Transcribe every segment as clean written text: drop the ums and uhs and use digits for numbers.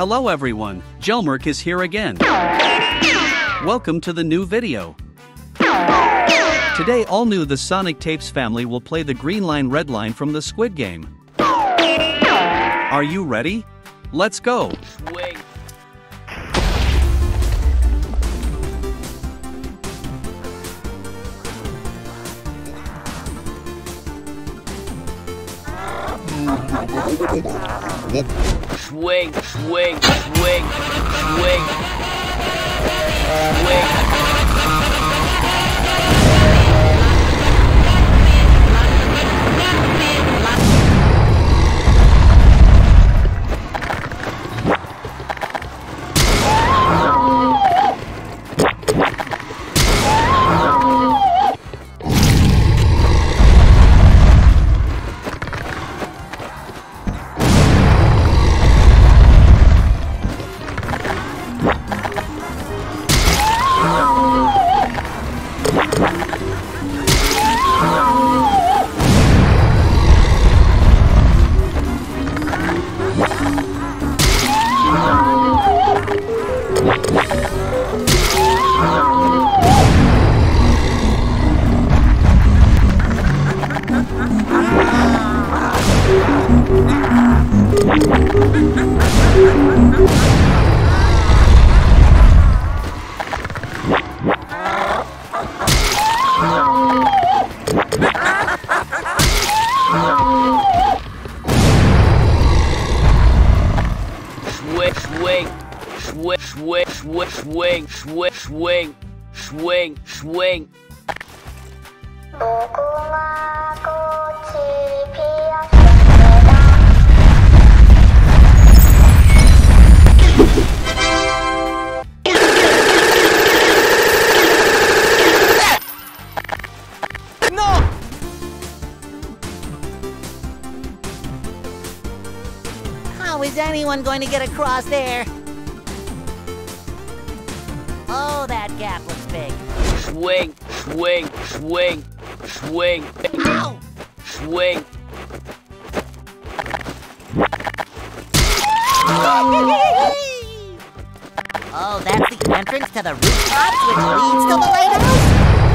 Hello everyone, Jelmerk is here again. Welcome to the new video. Today all new the Sonic Tapes family will play the green line red line from the Squid Game. Are you ready? Let's go! Swing. Swing, swing, swing, swing, swing. Swing, swing, swing, swing, swing. No! How is anyone going to get across there? Oh, that gap looks big. Swing, swing, swing, swing. Ow! Swing. Oh, that's the entrance to the rooftops, which leads to the lighthouse?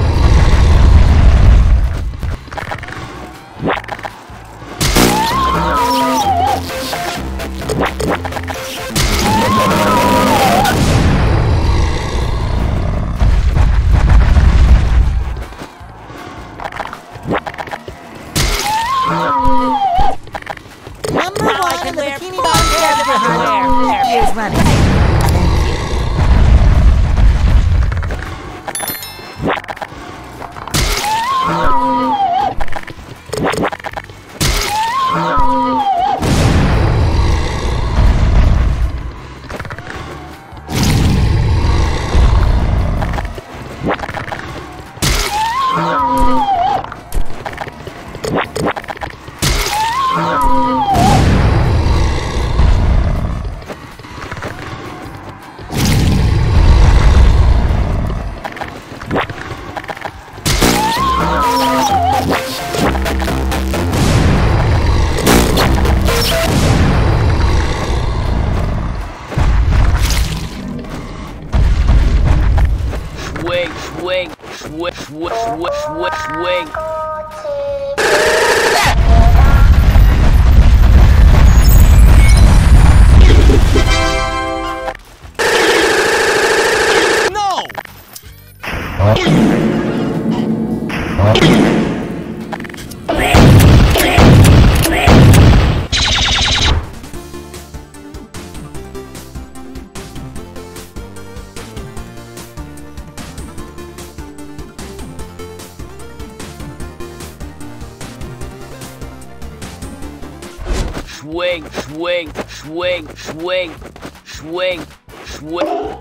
Number one in the Bikini Bottom everywhere. Years running. Swing, swing, swing, swing, swing, swing. No! Swing, swing, swing, swing, swing, swing.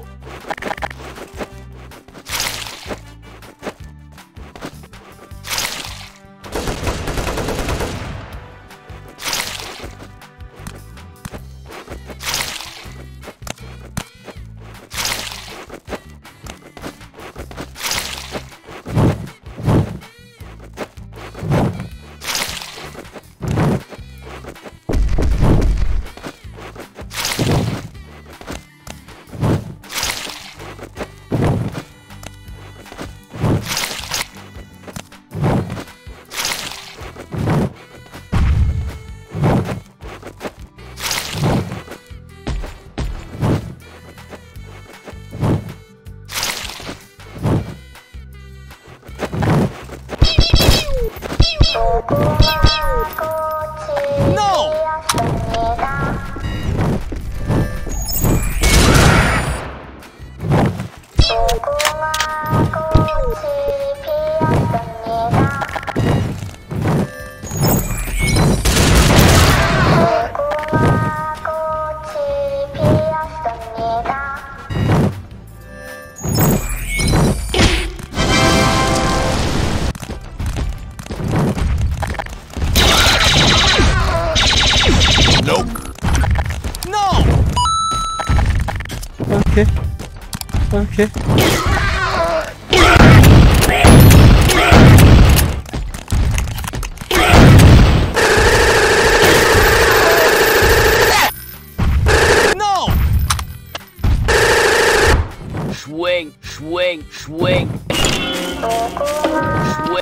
Nope. No! Okay. Okay. No! Swing, swing, swing. Swing.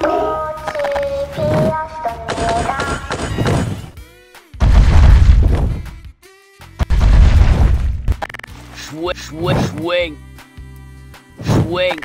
Swing, swing, swing. Swing.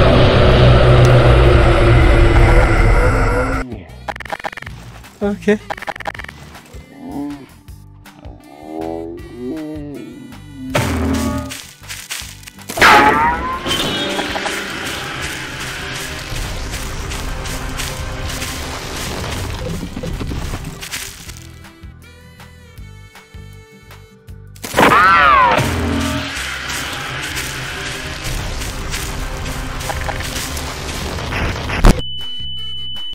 Okay.